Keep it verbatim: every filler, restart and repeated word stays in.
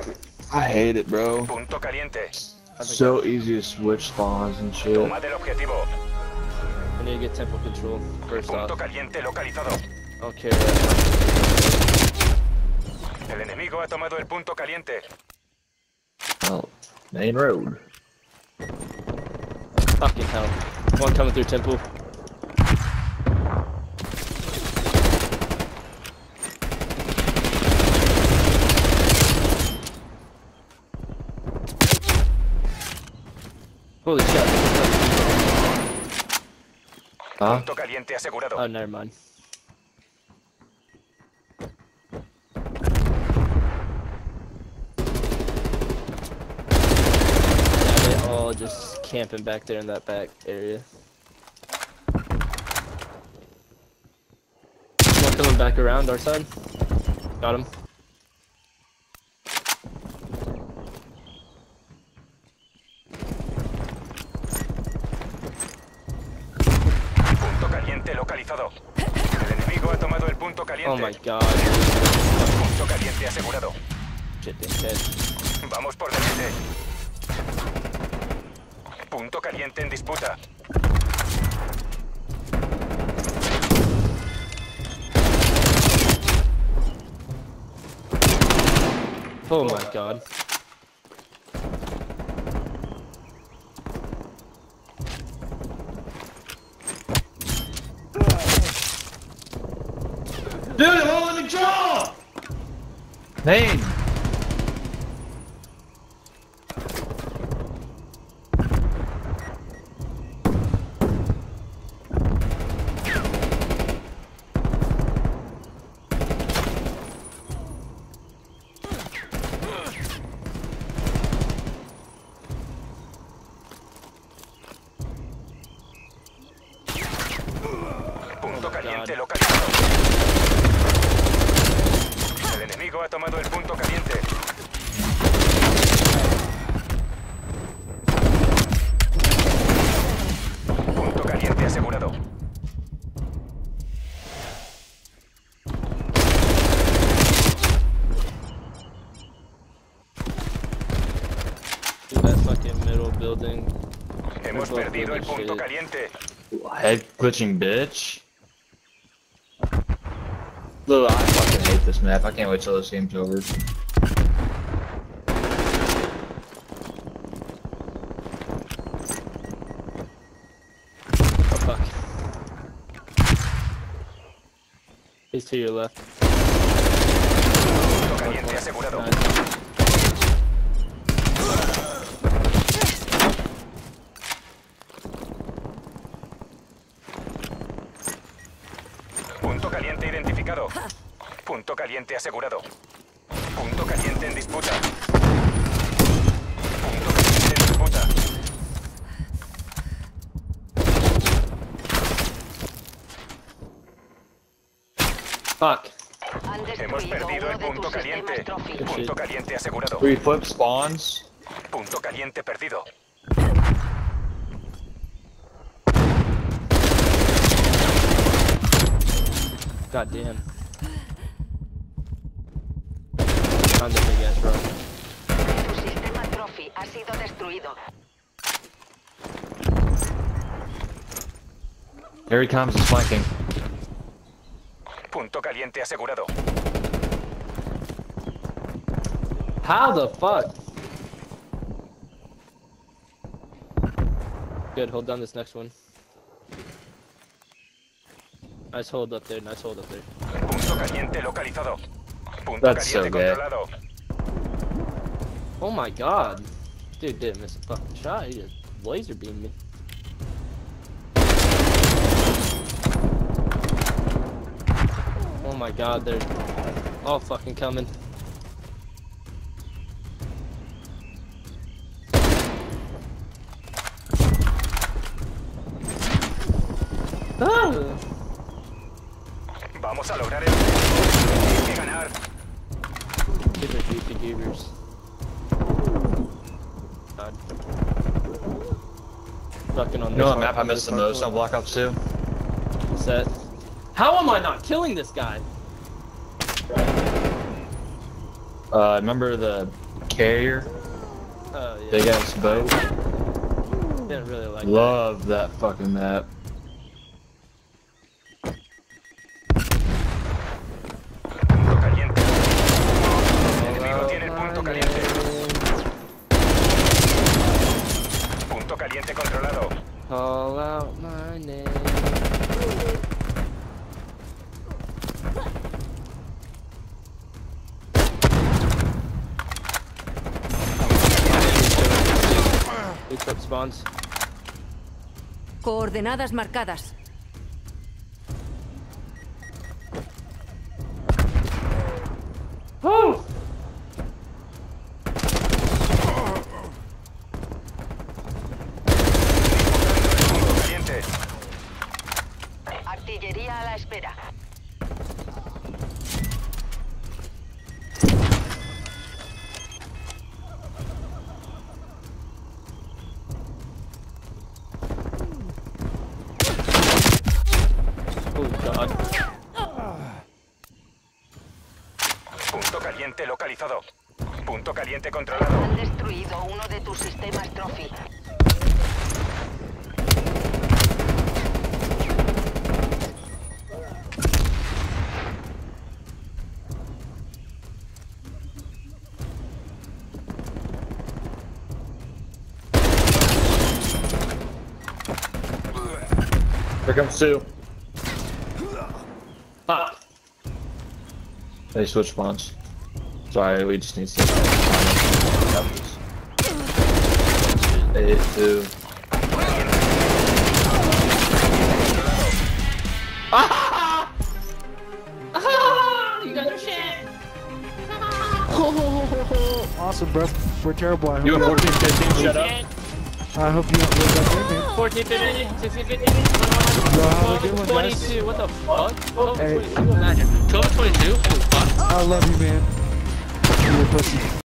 I hate it, bro. Punto caliente. So easy to switch spawns and shit. Toma del objetivo. I need to get tempo control first Punto off. caliente localizado. Okay. El enemigo ha tomado el punto caliente. Oh, main road. Fucking hell. One coming through temple. Holy shit. Huh? Punto caliente asegurado. Oh, never mind. Yeah, they all just camping back there in that back area. One coming back around our side. Got him. Punto caliente localizado. El enemigo ha tomado el punto caliente. Oh my god. Punto caliente asegurado. Shit, shit. Vamos por delante. Punto caliente en disputa. Oh my god. Dude, it won't let me draw! Main! Punto caliente God. localizado. El enemigo ha tomado el punto caliente. Punto caliente asegurado. Dude, that fucking middle building. Hemos Punto perdido el caliente. punto caliente. Head glitching bitch. Look, I fucking hate this map. I can't wait till this game's over. Oh fuck. He's to your left. Punto caliente asegurado. Nice. Punto caliente identificado. Punto caliente asegurado. Punto caliente en disputa. Punto caliente en disputa. Fuck. Hemos perdido el punto caliente. Punto caliente asegurado. Three flip spawns. Punto caliente perdido. God damn. On the big ass rock. Tu sistema Trophy ha sido destruido. Here he comes, he's flanking. Punto caliente asegurado. How the fuck? Good, hold down this next one. Nice hold up there, nice hold up there. Punto caliente localizado. Punto That's so caliente good. controlado. Oh my god. Dude didn't miss a fucking shot, he just laser beamed me. Oh my god, they're all fucking coming. Ah! Vamos a lograr el Hay que ganar. These are goofy goobers. God. Fucking on You know this what map I hard- missed the this most hardcore. on Black Ops two? Set. How am I not killing this guy? Uh, remember the carrier, Oh yeah. big ass boat. Didn't really like that. Love that fucking map. Punto caliente. El enemigo tiene el punto caliente. Punto caliente controlado. Call out my name. Look up spawns. Coordenadas marcadas. Woo! Punto caliente. Artillería a la espera. Oh god. Punto caliente localizado. Punto caliente controlado. Han destruido uno de tus sistemas Trophy. Here comes two. Fuck. They switch spawns. Sorry, we just need to. They hit two. You got your shit. Awesome, bro. We're terrible. I hope You you, have fourteen fifteen, shut up. I hope you enjoyed that game, man. fourteen, fifteen, sixteen, fifteen, Yo, have a good one, guys. twenty-two, what the fuck? twelve, Hey. twenty-two, imagine. twelve, twenty-two? Holy fuck. I love you, man. You're a pussy.